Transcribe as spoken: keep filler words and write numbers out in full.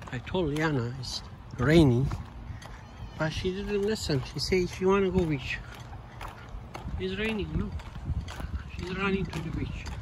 I told Liana it's raining, but she didn't listen. She said she wanna go beach. It's raining, no. She's running to the beach.